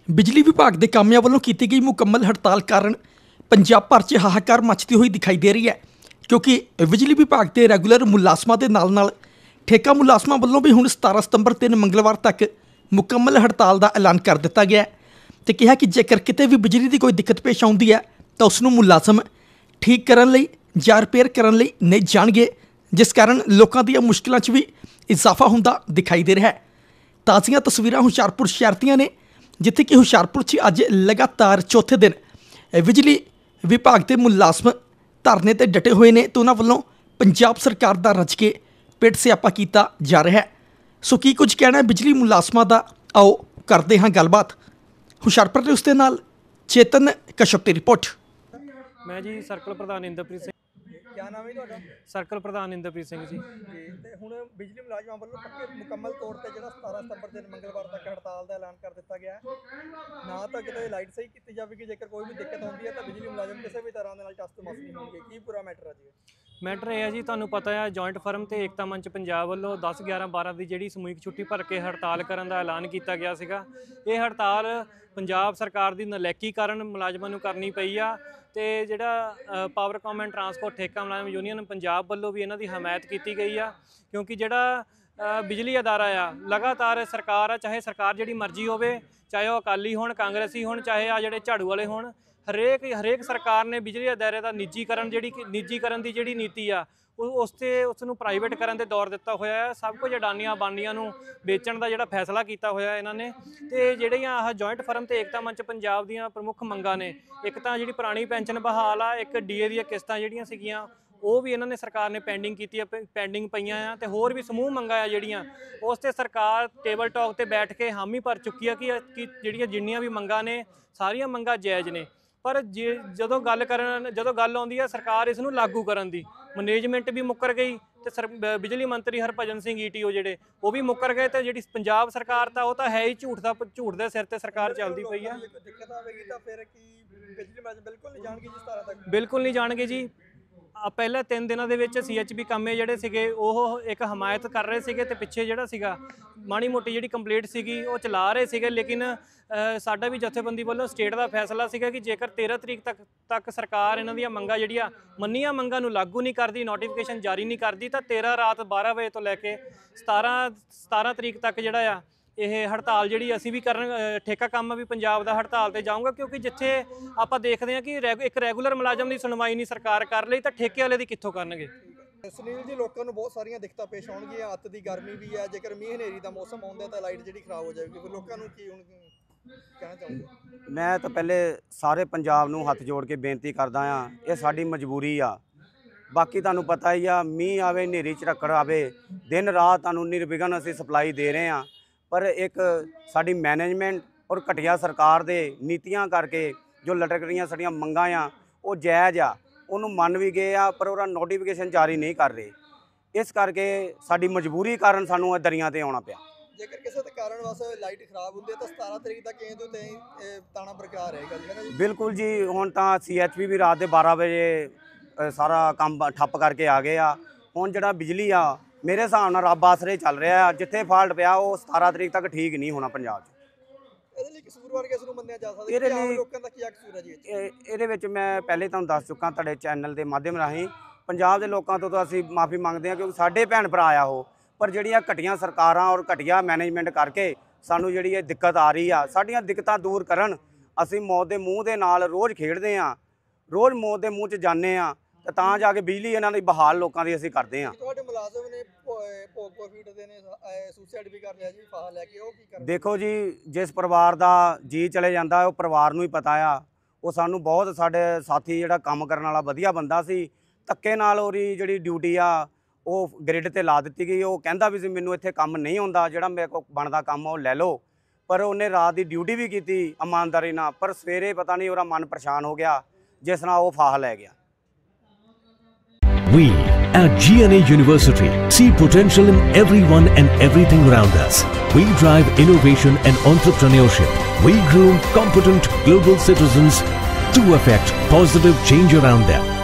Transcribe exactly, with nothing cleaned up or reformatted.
बिजली विभाग के कामिਆਂ ਵੱਲੋਂ की गई मुकम्मल हड़ताल कारण पंजाब भर च हाहाकार मचती हुई दिखाई दे रही है, क्योंकि बिजली विभाग के रैगूलर मुलाजमां के नाल नाल ठेका मुलाजमां ਵੱਲੋਂ भी हुण सतारह सितंबर तीन मंगलवार तक मुकम्मल हड़ताल का ऐलान कर दिता गया तो कहा कि जेकर किते भी बिजली की कोई दिक्कत पेश आउंदी है तो उसनूं मुलाजम ठीक करन लई जां रिपेयर करन लई नहीं जाणगे, जिस कारण लोगों दी मुश्किलों च भी इजाफा हुंदा दिखाई दे रहा है। ताज़ियां तस्वीरां हुशियारपुर शहर दीआं ने, जिथे कि हुशियारपुर च अज लगातार चौथे दिन बिजली विभाग के मुलाजम धरने ते डटे हुए ने तो उन्हां वल्लों पंजाब सरकार दा रज के पेट स्यापा किया जा रहा है। सो की कुछ कहना है बिजली मुलाजमां दा, आओ करते हाँ गलबात। हुशियारपुर न्यूज़ दे नाल चेतन कश्यप की रिपोर्ट। मैं जी सर्कल प्रधान इंद्रप्रीत सिंह। क्या नाम है तुहाडा? सर्कल प्रधान इंद्रप्रीत सिंह जी। जी ते हुण बिजली मुलाजमां ਵੱਲੋਂ पक्के मुकम्मल तौर ते ਜਿਹੜਾ सतारह सितंबर दिन मंगलवार तक हड़ताल ਦਾ ਐਲਾਨ ਕਰ ਦਿੱਤਾ ਗਿਆ ਹੈ। ਨਾ ਤਾਂ ਕਿਤੇ ਲਾਈਟ ਸਹੀ ਕੀਤੀ ਜਾਵੇਗੀ, ਜੇਕਰ ਕੋਈ ਵੀ ਦਿੱਕਤ ਆਉਂਦੀ ਹੈ ਤਾਂ ਬਿਜਲੀ ਮੁਲਾਜ਼ਮ ਕਿਸੇ ਵੀ ਤਰ੍ਹਾਂ ਦੇ ਨਾਲ ਟਸ ਮਸ ਨਹੀਂ ਹੋਣਗੇ। ਕੀ ਪੂਰਾ ਮੈਟਰ ਹੈ ਜੀ? ਮੈਟਰ ਇਹ ਹੈ ਜੀ, ਤੁਹਾਨੂੰ ਪਤਾ ਹੈ ਜੁਆਇੰਟ ਫਰਮ ਤੇ ਏਕਤਾ ਮੰਚ ਪੰਜਾਬ ਵੱਲੋਂ ਦਸ ਗਿਆਰਾਂ ਬਾਰਾਂ ਦੀ ਜਿਹੜੀ ਸਮੂਹਿਕ ਛੁੱਟੀ ਭਰ ਕੇ ਹੜਤਾਲ ਕਰਨ ਦਾ ਐਲਾਨ ਕੀਤਾ ਗਿਆ ਸੀਗਾ। ਇਹ ਹੜਤਾਲ ਪੰਜਾਬ ਸਰਕਾਰ ਦੀ ਨਲਾਇਕੀ ਕਾਰਨ ਮੁਲਾਜ਼ਮਾਂ ਨੂੰ ਕਰਨੀ ਪਈ ਆ ਤੇ ਜਿਹੜਾ ਪਾਵਰਕਾਮ ਐਂਡ ਟਰਾਂਸਪੋਰਟ ਠੇਕਾ ਮੁਲਾਜ਼ਮ ਯੂਨੀਅਨ ਪੰਜਾਬ ਵੱਲੋਂ ਵੀ ਇਹਨਾਂ ਦੀ ਹਮਾਇਤ ਕੀਤੀ ਗਈ ਆ, ਕਿਉਂਕਿ ਜਿਹੜਾ ਬਿਜਲੀ ਅਦਾਰਾ ਆ ਲਗਾਤਾਰ ਸਰਕਾਰ ਆ, ਚਾਹੇ ਸਰਕਾਰ ਜਿਹੜੀ ਮਰਜ਼ੀ ਹੋਵੇ, ਚਾਹੇ ਉਹ ਅਕਾਲੀ ਹੋਣ, ਕਾਂਗਰਸੀ ਹੋਣ, ਚਾਹੇ ਆ ਜਿਹੜੇ ਝਾੜੂ ਵਾਲੇ ਹੋਣ, ਹਰੇਕ ਹਰੇਕ ਸਰਕਾਰ ਨੇ ਬਿਜਲੀ ਅਦਾਰੇ ਦਾ ਨਿੱਜੀਕਰਨ ਜਿਹੜੀ ਨਿੱਜੀਕਰਨ ਦੀ ਜਿਹੜੀ ਨੀਤੀ ਆ ਉਹ ਉਸ 'ਤੇ ਉਸ ਨੂੰ ਪ੍ਰਾਈਵੇਟ ਕਰਨ ਦੇ ਦੌਰ ਦਿੱਤਾ ਹੋਇਆ ਹੈ। ਸਭ ਕੁਝ ਅਡਾਨੀਆਂ ਬਾਨੀਆਂ ਨੂੰ ਵੇਚਣ ਦਾ ਜਿਹੜਾ ਫੈਸਲਾ ਕੀਤਾ ਹੋਇਆ ਇਹਨਾਂ ਨੇ। ਤੇ ਜਿਹੜੀਆਂ ਆਹ ਜੁਆਇੰਟ ਫਰਮ ਤੇ ਏਕਤਾ ਮੰਚ ਪੰਜਾਬ ਦੀਆਂ ਪ੍ਰਮੁੱਖ ਮੰਗਾਂ ਨੇ, ਇੱਕ ਤਾਂ ਜਿਹੜੀ ਪੁਰਾਣੀ ਪੈਨਸ਼ਨ ਬਹਾਲ ਆ, ਇੱਕ ਡੀਏ ਦੀਆਂ ਕਿਸ਼ਤਾਂ ਜਿਹੜੀਆਂ ਸੀਗੀਆਂ ਉਹ ਵੀ ਇਹਨਾਂ ਨੇ ਸਰਕਾਰ ਨੇ ਪੈਂਡਿੰਗ ਕੀਤੀ ਆ, ਪੈਂਡਿੰਗ ਪਈਆਂ ਆ, ਤੇ ਹੋਰ ਵੀ ਸਮੂਹ ਮੰਗਾਂ ਆ ਜਿਹੜੀਆਂ ਉਸ 'ਤੇ ਸਰਕਾਰ ਟੇਬਲ ਟਾਕ 'ਤੇ ਬੈਠ ਕੇ ਹਾਮੀ ਭਰ ਚੁੱਕੀ ਆ ਕਿ ਜਿਹੜੀਆਂ ਜਿੰਨੀਆਂ ਵੀ ਮੰਗਾਂ ਨੇ ਸਾਰੀਆਂ ਮੰਗਾਂ ਜਾਇਜ਼ ਨੇ। ਪਰ ਜੇ ਜਦੋਂ ਗੱਲ ਕਰਨ ਜਦੋਂ ਗੱਲ ਆਉਂਦੀ ਹੈ ਸਰਕਾਰ ਇਸ ਨੂੰ ਲਾਗੂ ਕਰਨ ਦੀ, ਮੈਨੇਜਮੈਂਟ ਵੀ ਮੁੱਕਰ ਗਈ ਤੇ ਸਰ ਬਿਜਲੀ ਮੰਤਰੀ ਹਰਭਜਨ ਸਿੰਘ ਈਟੀਓ ਜਿਹੜੇ ਉਹ ਵੀ ਮੁੱਕਰ ਗਏ, ਤੇ ਜਿਹੜੀ ਪੰਜਾਬ ਸਰਕਾਰ ਤਾਂ ਉਹ ਤਾਂ ਹੈ ਹੀ ਝੂਠ ਦਾ ਝੂਠ ਦੇ ਸਿਰ ਤੇ ਸਰਕਾਰ ਚੱਲਦੀ ਪਈ ਆ। ਦਿੱਕਤ ਆਵੇਗੀ ਤਾਂ ਫਿਰ ਕੀ ਬਿਜਲੀ ਮੁਲਾਜ਼ਮ ਬਿਲਕੁਲ ਨਹੀਂ ਜਾਣਗੇ ਜੀ ਸਤਾਰਹ ਤੱਕ? ਬਿਲਕੁਲ ਨਹੀਂ ਜਾਣਗੇ ਜੀ। ਪਹਿਲੇ ਤਿੰਨ ਦਿਨਾਂ ਦੇ ਵਿੱਚ ਸੀ ਐਚ ਪੀ ਕਾਮੇ ਜਿਹੜੇ ਸੀਗੇ ਉਹ ਇੱਕ ਹਮਾਇਤ ਕਰ ਰਹੇ ਸੀਗੇ ਤੇ ਪਿੱਛੇ ਜਿਹੜਾ ਸੀਗਾ ਮਾੜੀ ਮੋਟੀ ਜਿਹੜੀ ਕੰਪਲੀਟ ਸੀਗੀ ਉਹ ਚਲਾ ਰਹੇ ਸੀਗੇ, ਲੇਕਿਨ ਸਾਡਾ ਵੀ ਜਥੇਬੰਦੀ ਵੱਲੋਂ ਸਟੇਟ ਦਾ ਫੈਸਲਾ ਸੀਗਾ ਕਿ ਜੇਕਰ ਤੇਰ੍ਹਾਂ ਤਰੀਕ ਤੱਕ ਤੱਕ ਸਰਕਾਰ ਇਹਨਾਂ ਦੀਆਂ ਮੰਗਾਂ ਜਿਹੜੀਆਂ ਮੰਨੀਆਂ ਮੰਗਾਂ ਨੂੰ ਲਾਗੂ ਨਹੀਂ ਕਰਦੀ, ਨੋਟੀਫਿਕੇਸ਼ਨ ਜਾਰੀ ਨਹੀਂ ਕਰਦੀ, ਤਾਂ ਤੇਰ੍ਹਾਂ ਰਾਤ ਬਾਰਾਂ ਵਜੇ ਤੋਂ ਲੈ ਕੇ ਸਤਾਰ੍ਹਾਂ ਸਤਾਰ੍ਹਾਂ ਤਰੀਕ ਤੱਕ ਜਿਹੜਾ ਆ ਇਹ ਹੜਤਾਲ ਜਿਹੜੀ ਅਸੀਂ ਵੀ ਕਰਨ, ਠੇਕਾ ਕੰਮ ਵੀ ਪੰਜਾਬ ਦਾ ਹੜਤਾਲ ਤੇ ਜਾਊਂਗਾ, ਕਿਉਂਕਿ ਜਿੱਥੇ ਆਪਾਂ ਦੇਖਦੇ ਹਾਂ ਕਿ ਇੱਕ ਰੈਗੂਲਰ ਮੁਲਾਜ਼ਮ ਦੀ ਸੁਣਵਾਈ ਨਹੀਂ ਸਰਕਾਰ ਕਰ ਲਈ ਤਾਂ ਠੇਕੇ ਵਾਲੇ ਦੀ ਕਿੱਥੋਂ ਕਰਨਗੇ। ਸੁਨੀਲ ਜੀ, ਲੋਕਾਂ ਨੂੰ ਬਹੁਤ ਸਾਰੀਆਂ ਦਿੱਕਤਾਂ ਪੇਸ਼ ਆਉਣਗੀਆਂ, ਅੱਤ ਦੀ ਗਰਮੀ ਵੀ ਹੈ, ਜੇਕਰ ਮੀਂਹ ਹਨੇਰੀ ਦਾ ਮੌਸਮ ਆਉਂਦਾ ਤਾਂ ਲਾਈਟ ਜਿਹੜੀ ਖਰਾਬ ਹੋ ਜਾਏਗੀ, ਫਿਰ ਲੋਕਾਂ ਨੂੰ ਕੀ ਹੁਣ ਕਹਿਣਾ ਚਾਹੋਗੇ? ਮੈਂ ਤਾਂ ਪਹਿਲੇ ਸਾਰੇ ਪੰਜਾਬ ਨੂੰ ਹੱਥ ਜੋੜ ਕੇ ਬੇਨਤੀ ਕਰਦਾ ਹਾਂ, ਇਹ ਸਾਡੀ ਮਜਬੂਰੀ ਆ। ਬਾਕੀ ਤੁਹਾਨੂੰ ਪਤਾ ਹੀ ਆ, ਮੀਂਹ ਆਵੇ, ਹਨੇਰੀ ਝੜੱਕੜ ਆਵੇ, ਦਿਨ ਰਾਤ ਤੁਹਾਨੂੰ ਨਿਰਵਿਘਨ ਅਸੀਂ ਸਪਲਾਈ ਦੇ ਰਹੇ ਹਾਂ, ਪਰ ਇੱਕ ਸਾਡੀ ਮੈਨੇਜਮੈਂਟ ਔਰ ਘਟੀਆ ਸਰਕਾਰ ਦੇ ਨੀਤੀਆਂ ਕਰਕੇ ਜੋ ਲਟਕ ਰਹੀਆਂ ਸਾਡੀਆਂ ਮੰਗਾਂ ਆ ਉਹ ਜਾਇਜ਼ ਆ, ਉਹਨੂੰ ਮੰਨ ਵੀ ਗਏ ਆ, ਪਰ ਉਹਦਾ ਨੋਟੀਫਿਕੇਸ਼ਨ ਜਾਰੀ ਨਹੀਂ ਕਰ ਰਹੇ। ਇਸ ਕਰਕੇ ਸਾਡੀ ਮਜਬੂਰੀ ਕਾਰਨ ਸਾਨੂੰ ਇਹ ਦਰਿਆ ਤੇ ਆਉਣਾ ਪਿਆ। ਜੇਕਰ ਕਿਸੇ ਦੇ ਕਾਰਨ ਵਸ ਲਾਈਟ ਖਰਾਬ ਹੁੰਦੀ ਹੈ ਤਾਂ ਸਤਾਰ੍ਹਾਂ ਤਰੀਕ ਤੱਕ ਇਹ ਤੋਂ ਤੇ ਤਾਣਾ ਬਰਕਰਾਰ ਰਹੇਗਾ ਜੀ? ਬਿਲਕੁਲ ਜੀ। ਹੁਣ ਤਾਂ ਸੀ ਐਚ ਪੀ ਵੀ ਰਾਤ ਦੇ ਬਾਰਾਂ ਵਜੇ ਸਾਰਾ ਕੰਮ ਠੱਪ ਕਰਕੇ ਆ ਗਏ ਆ। ਹੁਣ ਜਿਹੜਾ ਬਿਜਲੀ ਆ ਮੇਰੇ ਹਿਸਾਬ ਨਾਲ ਰੱਬ ਆਸਰੇ ਚੱਲ ਰਿਹਾ ਆ, ਜਿੱਥੇ ਫਾਲਟ ਪਿਆ ਉਹ ਸਤਾਰ੍ਹਾਂ ਤਰੀਕ ਤੱਕ ਠੀਕ ਨਹੀਂ ਹੋਣਾ ਪੰਜਾਬ 'ਚ। ਇਹਦੇ ਲਈ ਕਸੂਰਵਾਰ ਕਿਸ ਨੂੰ ਮੰਨਿਆ ਜਾ ਸਕਦਾ? ਇਹਦੇ ਲਈ ਲੋਕਾਂ ਦਾ ਕੀ ਕਸੂਰ ਹੈ ਜੀ? ਇਹਦੇ ਵਿੱਚ ਮੈਂ ਪਹਿਲੇ ਤੁਹਾਨੂੰ ਦੱਸ ਚੁੱਕਾ ਤੁਹਾਡੇ ਚੈਨਲ ਦੇ ਮਾਧਿਅਮ ਰਾਹੀਂ, ਪੰਜਾਬ ਦੇ ਲੋਕਾਂ ਤੋਂ ਤਾਂ ਅਸੀਂ ਮਾਫੀ ਮੰਗਦੇ ਹਾਂ, ਕਿਉਂਕਿ ਸਾਡੇ ਭੈਣ ਭਰਾ ਆ ਉਹ, ਪਰ ਜਿਹੜੀਆਂ ਘਟੀਆਂ ਸਰਕਾਰਾਂ ਔਰ ਘਟੀਆ ਮੈਨੇਜਮੈਂਟ ਕਰਕੇ ਸਾਨੂੰ ਜਿਹੜੀ ਇਹ ਦਿੱਕਤ ਆ ਰਹੀ ਆ, ਸਾਡੀਆਂ ਦਿੱਕਤਾਂ ਦੂਰ ਕਰਨ। ਅਸੀਂ ਮੌਤ ਦੇ ਮੂੰਹ ਦੇ ਨਾਲ ਰੋਜ਼ ਖੇਡਦੇ ਹਾਂ, ਰੋਜ਼ ਮੌਤ ਦੇ ਮੂੰਹ 'ਚ ਜਾਂਦੇ ਹਾਂ, ਤਾਂ ਜਾ ਕੇ ਬਿਜਲੀ ਇਹਨਾਂ ਦੀ ਬਹਾਲ ਲੋਕਾਂ ਦੀ ਅਸੀਂ ਕਰਦੇ ਹਾਂ। ਤੁਹਾਡੇ ਮੁਲਾਜ਼ਮ ਨੇ ਭੋਗਪੁਰ ਫੀਡ ਦੇ ਨੇ ਸੁਸਾਈਡ ਵੀ ਕਰ ਲਿਆ ਜੀ ਫਾਹਾ ਲੈ ਕੇ, ਉਹ ਕੀ ਕਰਦੇ? ਦੇਖੋ ਜੀ, ਜਿਸ ਪਰਿਵਾਰ ਦਾ ਜੀ ਚਲੇ ਜਾਂਦਾ ਉਹ ਪਰਿਵਾਰ ਨੂੰ ਹੀ ਪਤਾ ਆ। ਉਹ ਸਾਨੂੰ ਬਹੁਤ, ਸਾਡੇ ਸਾਥੀ ਜਿਹੜਾ ਕੰਮ ਕਰਨ ਵਾਲਾ ਵਧੀਆ ਬੰਦਾ ਸੀ, ਧੱਕੇ ਨਾਲ ਉਹਦੀ ਜਿਹੜੀ ਡਿਊਟੀ ਆ ਉਹ ਗ੍ਰਿਡ ਤੇ ਲਾ ਦਿੱਤੀ ਗਈ। ਉਹ ਕਹਿੰਦਾ ਵੀ ਸੀ ਮੈਨੂੰ ਇੱਥੇ ਕੰਮ ਨਹੀਂ ਹੁੰਦਾ, ਜਿਹੜਾ ਮੇਰੇ ਕੋਲ ਬਣਦਾ ਕੰਮ ਉਹ ਲੈ ਲਓ, ਪਰ ਉਹਨੇ ਰਾਤ ਦੀ ਡਿਊਟੀ ਵੀ ਕੀਤੀ ਇਮਾਨਦਾਰੀ ਨਾਲ, ਪਰ ਸਵੇਰੇ ਪਤਾ ਨਹੀਂ ਉਹਦਾ ਮਨ ਪਰੇਸ਼ਾਨ ਹੋ ਗਿਆ, ਜਿਸ ਨਾਲ ਉਹ ਫਾਹਾ ਲੈ ਗਿਆ। We at G N A University see potential in everyone and everything around us. We drive innovation and entrepreneurship. We groom competent global citizens to affect positive change around them.